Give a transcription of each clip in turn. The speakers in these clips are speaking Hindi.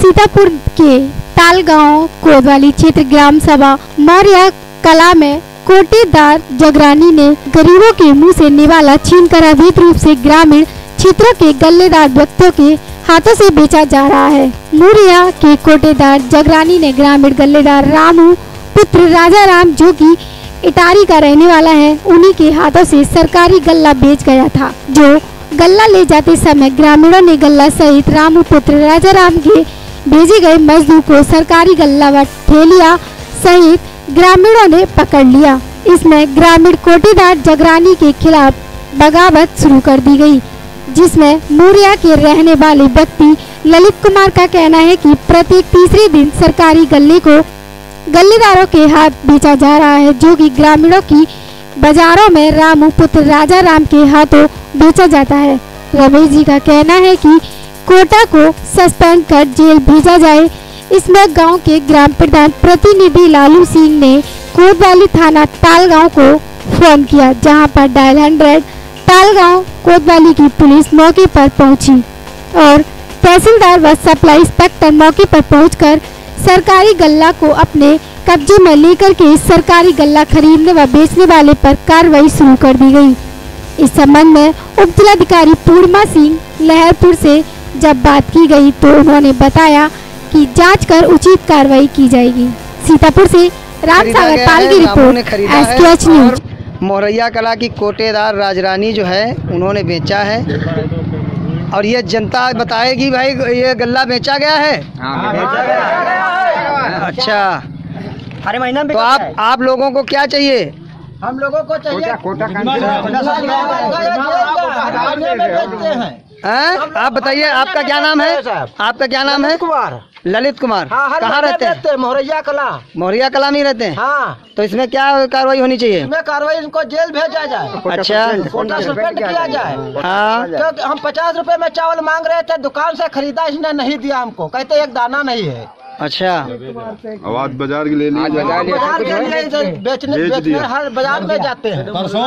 सीतापुर के तालगांव कोतवाली क्षेत्र ग्राम सभा मौर्य कला में कोटेदार जगरानी ने गरीबों के मुंह से निवाला छीनकर अवैध रूप से ग्रामीण क्षेत्रों के गल्लेदार व्यक्तियों के हाथों से बेचा जा रहा है। मौर्य के कोटेदार जगरानी ने ग्रामीण गल्लेदार रामू पुत्र राजा राम, जो कि इटारी का रहने वाला है, उन्हीं के हाथों से सरकारी गल्ला बेच गया था। जो गल्ला ले जाते समय ग्रामीणों ने गल्ला सहित रामू पुत्र राजा राम के भेजे गए मजदूर को सरकारी गल्ला व ठेलिया सहित ग्रामीणों ने पकड़ लिया। इसमें ग्रामीण कोटेदार जगरानी के खिलाफ बगावत शुरू कर दी गई, जिसमें मौर्य के रहने वाले व्यक्ति ललित कुमार का कहना है कि प्रत्येक तीसरे दिन सरकारी गल्ले को गल्लेदारों के हाथ बेचा जा रहा है, जो कि ग्रामीणों की बाजारों में रामू पुत्र राजा राम के हाथों बेचा जाता है। रमेश जी का कहना है कि कोटा को सस्पेंड कर जेल भेजा जाए। इसमें गांव के ग्राम प्रधान प्रतिनिधि लालू सिंह ने कोतवाली थाना तालगांव को फोन किया, जहां पर डायल 100 तालगांव कोतवाली की पुलिस मौके पर पहुंची और तहसीलदार व सप्लाई इंस्पेक्टर मौके पर पहुंचकर सरकारी गल्ला को अपने कब्जे में लेकर के सरकारी गल्ला खरीदने व बेचने वाले पर कार्रवाई शुरू कर दी गई। इस संबंध में उप जिलाधिकारी पूर्णिमा सिंह लहरपुर से जब बात की गई तो उन्होंने बताया कि जांच कर उचित कार्रवाई की जाएगी। सीतापुर से रामसागर पाल की रिपोर्ट, SKH न्यूज। मौर्य कला की कोटेदार राजरानी जो है उन्होंने बेचा है और ये जनता बताएगी भाई ये गल्ला बेचा गया है। बेचा गया। अच्छा, अरे महीना में तो आप लोगों को क्या चाहिए? हम लोगों को चाहिए कोटा आप बताइए, आपका क्या नाम है? आपका क्या नाम है? कुमार, ललित कुमार। कहाँ रहते हैं? मौर्य कला। मौर्य कला में रहते हैं। हाँ, तो इसमें क्या कार्रवाई होनी चाहिए? इसमें कार्रवाई, इनको जेल भेजा जाए। अच्छा, कोटा सस्पेंड किया जाए। हाँ, क्योंकि हम 50 रुपए में चावल मांग रहे थे, दुकान से खरीदा, इसने नहीं दिया हमको, कहते एक दाना नहीं है। अच्छा, आवाज बाजार के ले ली, बेचने हर बाजार में जाते हैं।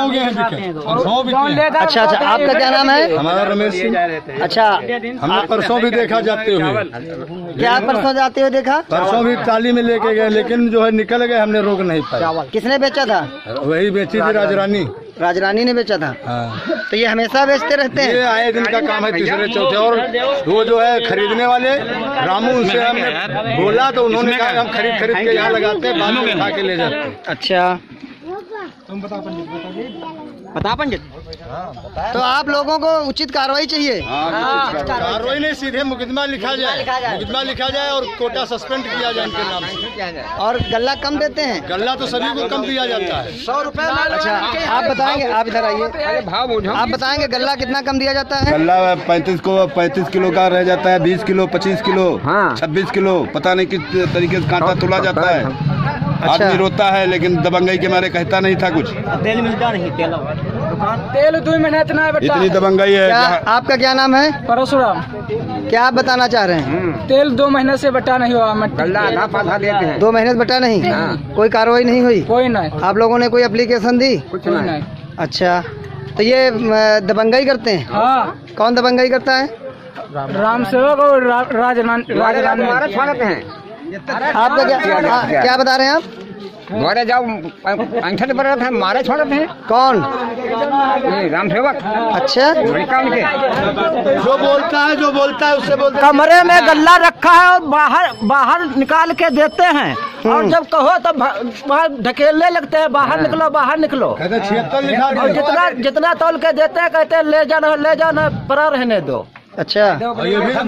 अच्छा, आपका क्या नाम है? हमारा रमेश सिंह। अच्छा, हमने परसों भी देखा जाते हुए। क्या परसों जाते हुए देखा? परसों भी टाली में लेके गए, लेकिन जो है निकल गए, हमने रोक नहीं पाया। किसने बेचा था? वही बेची थी राजरानी। राजरानी ने बेचा था। हाँ। तो ये हमेशा बेचते रहते हैं? ये आए दिन का काम है, तीसरे चौथे। और वो जो है खरीदने वाले रामू, उनसे हमने बोला तो उन्होंने कहा हम खरीद के यहाँ लगाते हैं, बाद में उठा के ले जाते हैं। अच्छा, तुम बता पंडित। तो आप लोगों को उचित कार्रवाई चाहिए। कार्रवाई नहीं, सीधे मुकदमा लिखा जाए और कोटा सस्पेंड किया जाए इनके नाम से। और गल्ला कम देते हैं? गल्ला तो सभी को कम दिया जाता है, 100 रुपए। अच्छा, आप बताएंगे, आप इधर आइए, आप बताएंगे गल्ला कितना कम दिया जाता है? गल्ला 35 किलो का रह जाता है, 20 किलो, 25 किलो, 26 किलो, पता नहीं किस तरीके से कांटा तुला जाता है। आदमी रोता है, लेकिन दबंगई के मारे कहता नहीं था कुछ। तेल मिलता नहीं, तेल 2 महीने इतनी दबंगई है। आपका क्या नाम है? परशुराम। क्या आप बताना चाह रहे हैं? तेल 2 महीने से बटा नहीं हुआ। 2 महीने से बटा नहीं? कोई कार्रवाई नहीं हुई? कोई नहीं। आप लोगों ने कोई एप्लीकेशन दी? कुछ नहीं। अच्छा, तो ये दबंगई करते हैं? हाँ। कौन दबंगई करता है? राम सेवक और राजरानी हैं। आपका क्या बता रहे हैं आप? घोड़े जाओ अंठन पर रहे थे, मारे छोड़े थे। कौन? राम सेवक। अच्छा, जो बोलता है उससे बोलते। कमरे में गल्ला रखा है और बाहर निकाल के देते हैं, और जब कहो तो बाहर ढकेलने लगते हैं, बाहर निकलो। 76 लिखा और जितना तौल के देते हैं, कहते हैं ले जाना पड़ा रहने दो। अच्छा, ये भी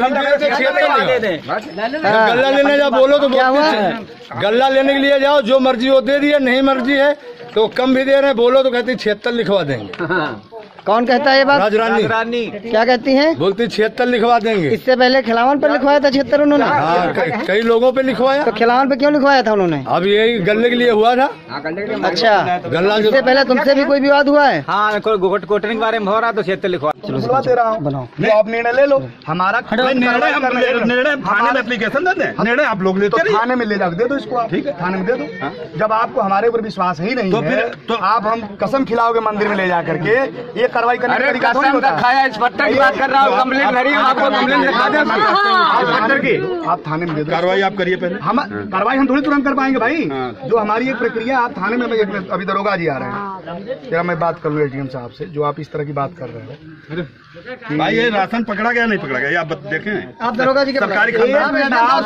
गल्ला लेने जाओ, बोलो तो क्या हुआ? गल्ला लेने के लिए जाओ, जो मर्जी हो दे दिए, नहीं मर्जी है तो कम भी दे रहे हैं, बोलो तो कहती 76 लिखवा देंगे। कौन कहता है ये बात? राजरानी। क्या कहती हैं? बोलती 76 लिखवा देंगे। इससे पहले खिलावन पर लिखवाया था 76 उन्होंने? हाँ, कई लोगों पे लिखवाया। तो खिलावन पे क्यों लिखवाया था उन्होंने? अब यही गल्ले के लिए हुआ था। अच्छा, गल्ला इससे पहले तुमसे भी कोई विवाद हुआ है? हाँ, कोटने के बारे में हो रहा तो 76 लिखवा। बनाओ, आप निर्णय ले लो। हमारा निर्णय थाने में एप्लीकेशन दे दें, निर्णय आप लोग लेते हैं, थाने में ले जाकर दे दो इसको। ठीक है, थाने में दे दो। जब आपको हमारे ऊपर विश्वास ही नहीं है तो आप हम कसम खिलाओगे मंदिर में ले जा करके, ये कार्रवाई करने का तरीका थोड़ी होता है। खाया इंस्पेक्टर की बात कर रहा हूँ, कंप्लेंट भरी है, आपको कंप्लेंट लिखा दे। इंस्पेक्टर की आप थाने में दे दो, कार्रवाई आप करिए पहले। हम कार्रवाई हम थोड़ी तुरंत कर पाएंगे भाई। जो हमारी एक प्रक्रिया, आप थाने में अभी दरोगा जी आ रहे हैं, जरा मैं बात कर लूँ एसडीएम साहब से, जो आप इस तरह की बात कर रहे हो। भाई ये राशन पकड़ा गया नहीं पकड़ा गया, ये आप देखें। आप दरोगा जी के सरकारी अरे बुला लीजिए आप,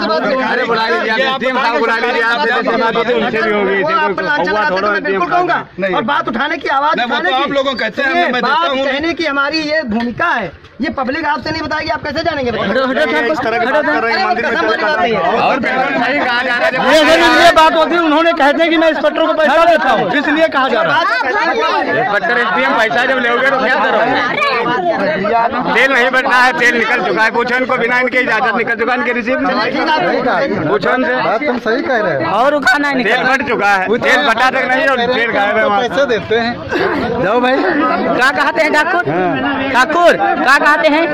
उनसे भी होगी, मैं बिल्कुल कहूँगा। और बात उठाने की, आवाज उठाने की, आप लोगों कहते हैं, मैं देता बात हूँ। कहने की हमारी ये भूमिका है। ये पब्लिक आपसे नहीं बताएगी, आप कैसे जानेंगे? इस तरह की बात कर रहे हैं, मंदिर में और बिल्कुल सही कहा जा रहा है। ये बात होती है, उन्होंने कहते हैं कि मैं इंस्पेक्टर को पैसा देता हूँ, इसलिए कहा जा रहा है। इंस्पेक्टर एसडीएम पैसा जब लोगे तो क्या करोगे? तेल नहीं बढ़ना है, तेल निकल चुका है, पूछो उनको, बिना इनके इजाजत निकल चुका है, इनके रिसीव पूछो उनसे। बात तुम सही कह रहे हो। और खाना है तेल बढ़ चुका है, तेल बटा तक नहीं और तेल गायब है। पैसे देते हैं, जाओ भाई। क्या कहते हैं ठाकुर? ठाकुर क्या कहते हैं?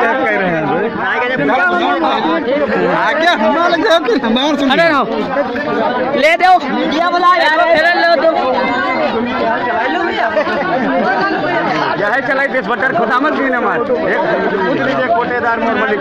आगे हमारा लग जाओ, फिर हमारा सुनिए। अरे ना ले दो, ये बोला ले दो। यही चलाई इंस्पेक्टर खुदामत की नमाज। कोटेदार मोर